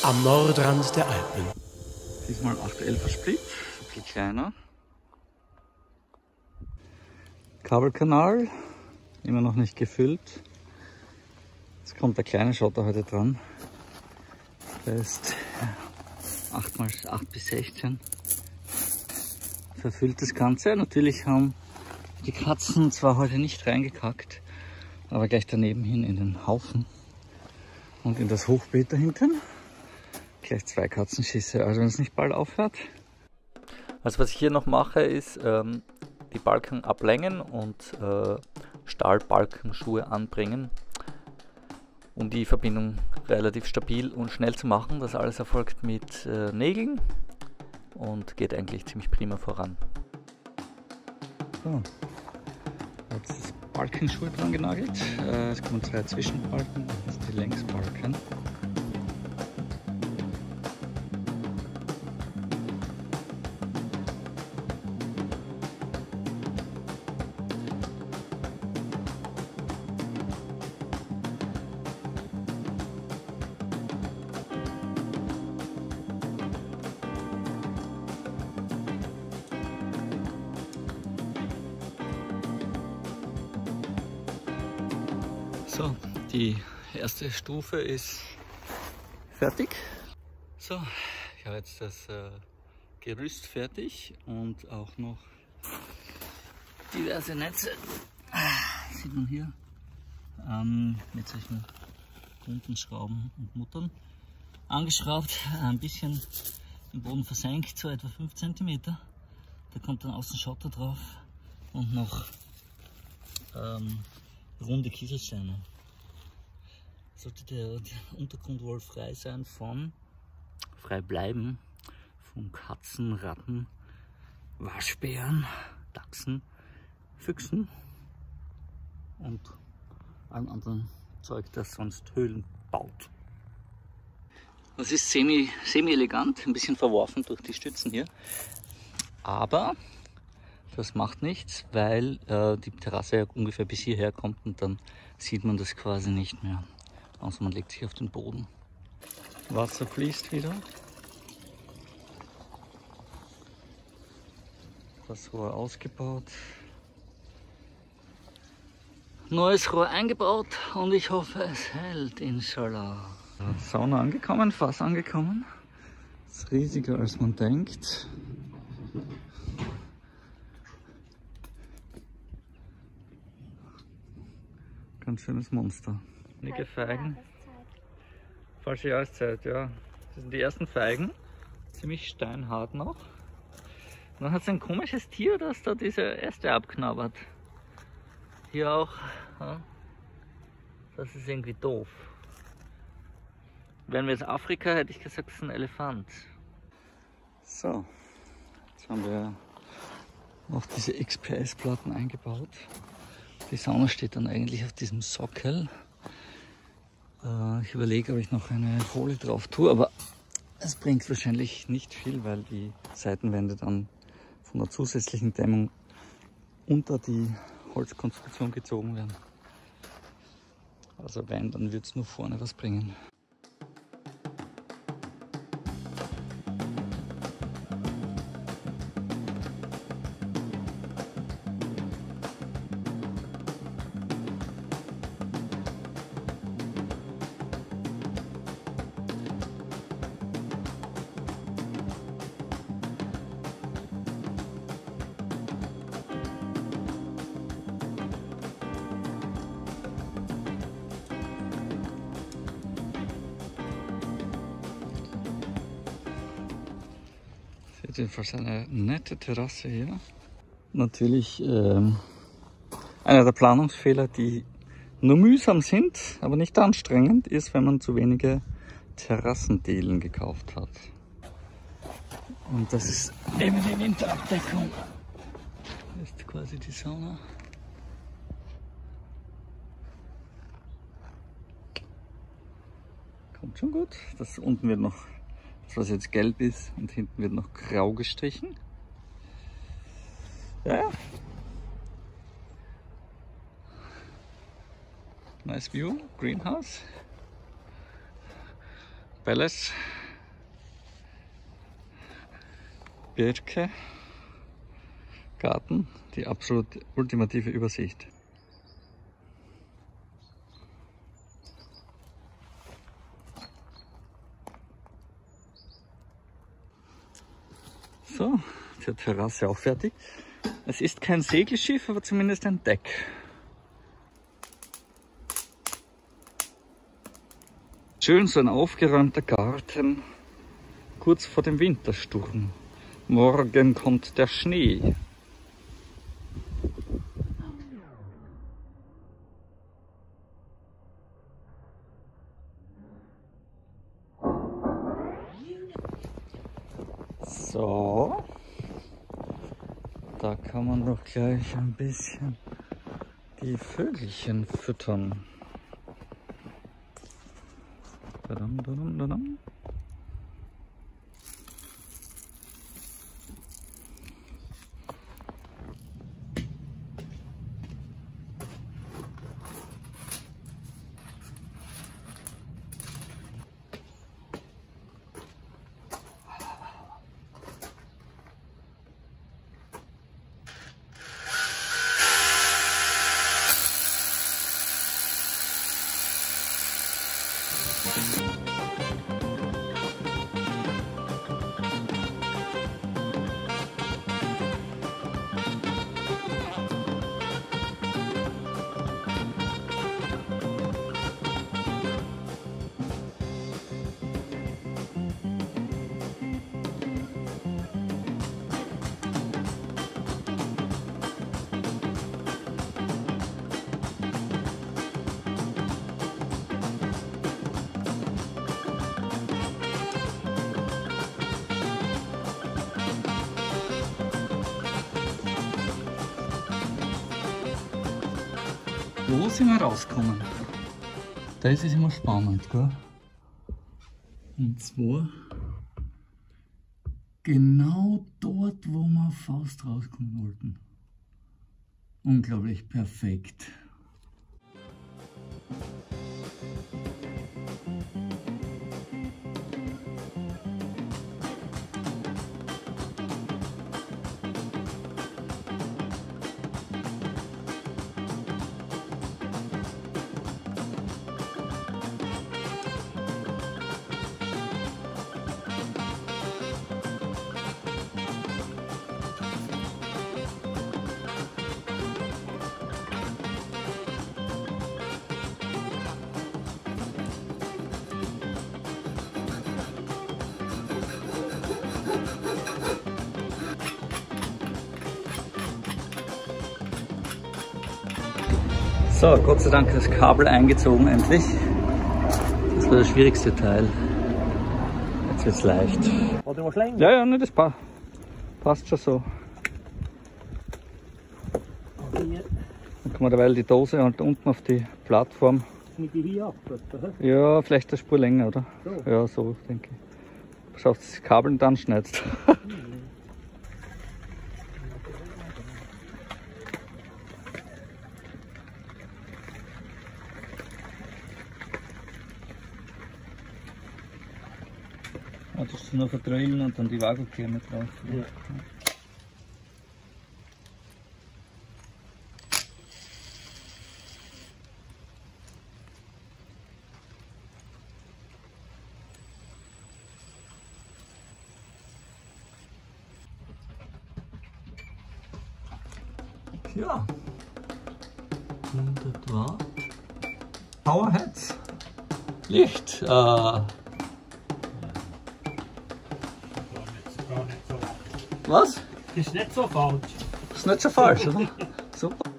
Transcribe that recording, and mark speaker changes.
Speaker 1: am Nordrand der Alpen.
Speaker 2: Diesmal 811er Split, ein bisschen kleiner. Kabelkanal, immer noch nicht gefüllt. Jetzt kommt der kleine Schotter heute dran. Der ist 8 bis 16. Verfüllt das Ganze. Natürlich haben die Katzen zwar heute nicht reingekackt, aber gleich daneben hin in den Haufen und in das Hochbeet da hinten. Gleich 2 Katzenschüsse, also wenn es nicht bald aufhört. Also was ich hier noch mache, ist die Balken ablängen und Stahlbalkenschuhe anbringen, um die Verbindung relativ stabil und schnell zu machen. Das alles erfolgt mit Nägeln und geht eigentlich ziemlich prima voran. So, jetzt ist Balkenschuhe dran genagelt. Es kommen 2 Zwischenbalken, das ist die Längsbalken. So, die erste Stufe ist fertig. So, ich habe jetzt das Gerüst fertig und auch noch diverse Netze, sieht man hier, mit solchen bunten Schrauben und Muttern angeschraubt, ein bisschen den Boden versenkt, so etwa 5 cm. Da kommt dann außen Schotter drauf und noch runde Kieselsteine. Sollte der Untergrund wohl frei sein frei bleiben von Katzen, Ratten, Waschbären, Dachsen, Füchsen und allem anderen Zeug, das sonst Höhlen baut. Das ist semi-elegant, ein bisschen verworfen durch die Stützen hier, aber das macht nichts, weil die Terrasse ja ungefähr bis hierher kommt und dann sieht man das quasi nicht mehr. Also man legt sich auf den Boden. Wasser fließt wieder. Das Rohr ausgebaut. Neues Rohr eingebaut und ich hoffe es hält, inshallah. Sauna angekommen, Fass angekommen. Das ist riesiger als man denkt. Ganz schönes Monster. Einige Feigen. Falsche Jahreszeit, ja. Das sind die ersten Feigen. Ziemlich steinhart noch. Und dann hat es ein komisches Tier, das da diese Äste abknabbert. Hier auch. Ja. Das ist irgendwie doof. Wären wir jetzt Afrika, hätte ich gesagt, das ist ein Elefant. So, jetzt haben wir noch diese XPS-Platten eingebaut. Die Sauna steht dann eigentlich auf diesem Sockel. Ich überlege, ob ich noch eine Folie drauf tue, aber es bringt wahrscheinlich nicht viel, weil die Seitenwände dann von der zusätzlichen Dämmung unter die Holzkonstruktion gezogen werden. Also wenn, dann wird es nur vorne was bringen. Jedenfalls eine nette Terrasse hier. Natürlich einer der Planungsfehler, die nur mühsam sind, aber nicht anstrengend, ist, wenn man zu wenige Terrassendielen gekauft hat. Und das ist eben die Winterabdeckung. Das ist quasi die Sauna. Kommt schon gut. Das unten wird noch, das was jetzt gelb ist, und hinten wird noch grau gestrichen. Ja. Nice view, Greenhouse. Palace, Birke, Garten, die absolut ultimative Übersicht. So, die Terrasse auch fertig. Es ist kein Segelschiff, aber zumindest ein Deck. Schön so ein aufgeräumter Garten, kurz vor dem Wintersturm. Morgen kommt der Schnee. So, da kann man doch gleich ein bisschen die Vögelchen füttern. Dadam, dadam, dadam. Wo sind wir rausgekommen? Das ist immer spannend, gell? Und zwar genau dort, wo wir fast rauskommen wollten. Unglaublich perfekt. So, Gott sei Dank das Kabel eingezogen endlich. Das war der schwierigste Teil. Jetzt wird's leicht. Ja, ja, ne, das passt schon so. Dann kann man derweil die Dose halt unten auf die Plattform. Ja, vielleicht eine Spur länger, oder? So. Ja, so denke ich. Schaut das Kabel und dann schneidest. Ja, das ist noch verdrillen und dann die Vakuumkämme drauf. Ja. Ja, und das war Powerheads. Licht. Was?
Speaker 3: Ist nicht so falsch.
Speaker 2: Ist nicht so falsch, oder? Super.